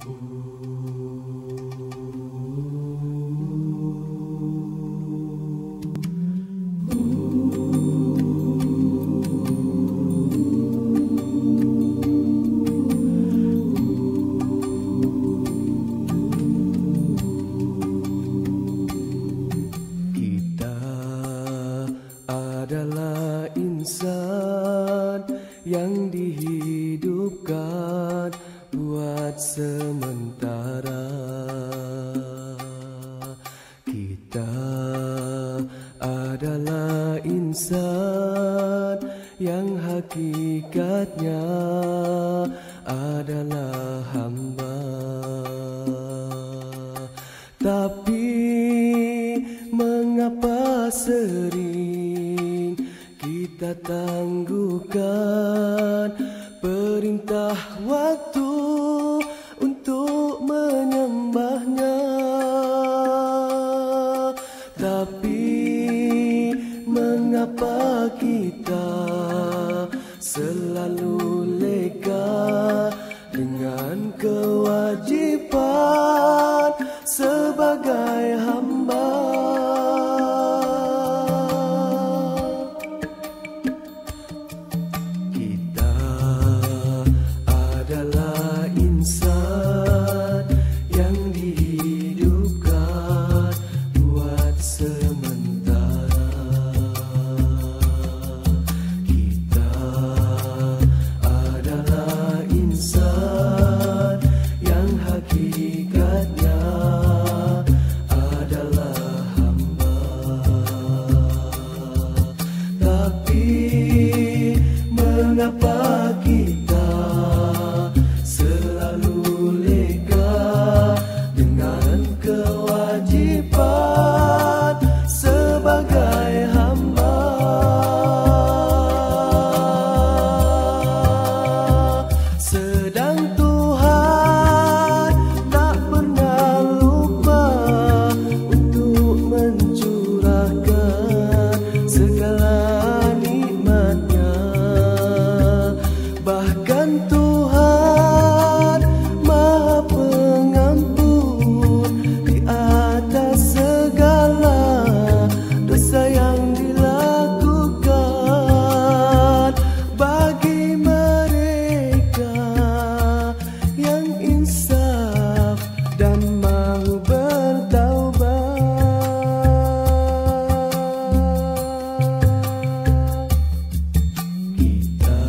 Adalah insan yang dihidupkan buat sementara. Kita adalah insan yang hakikatnya adalah hamba. Tapi mengapa sering kita tangguhkan perintah waktu untuk menyembahnya? Tapi mengapa kita selalu leka dengan kewajiban sebagai hamba? Kita adalah insan yang dihidupkan buat sementara. Kita adalah insan yang hakikatnya adalah hamba. Tapi mengapa kita selalu leka dengan kewajiban sebagai hamba? Sedang Tuhan tak pernah lupa untuk mencurahkan segala nikmat-Nya. Bahkan Tuhan Maha Pengampun di atas segala dosa yang dilakukan bagi mereka yang insaf dan mau bertaubat. Kita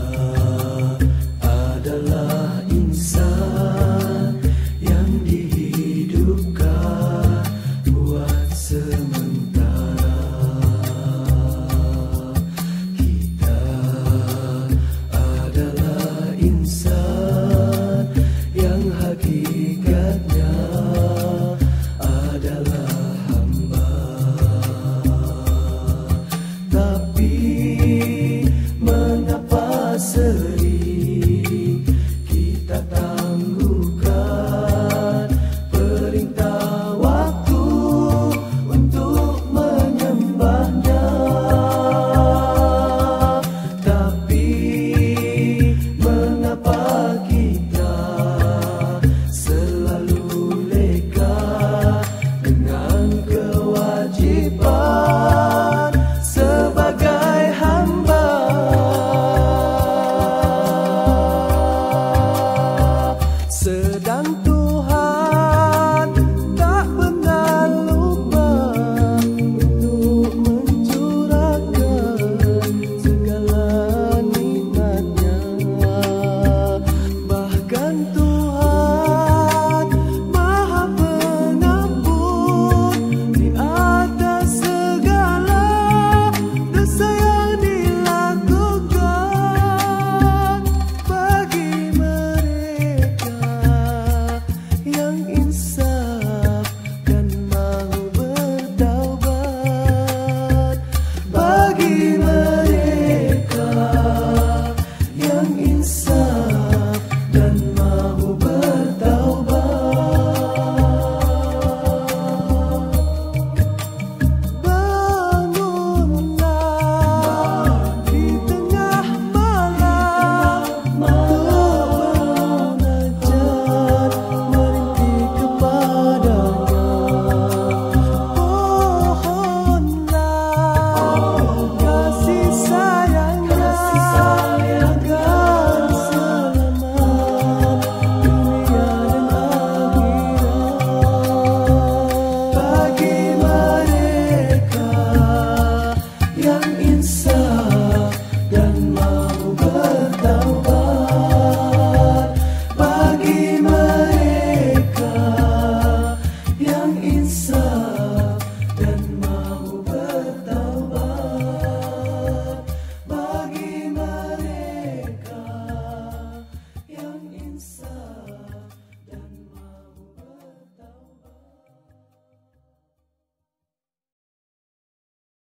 adalah insan yang dihidupkan buat sementara. Kita adalah insan yang hakikatnya adalah hamba. Tapi mengapa sering kita tangguhkan perintah waktu untuk menyembahnya? Tapi mengapa kita selalu leka dengan kewajiban sebagai hamba? Sedang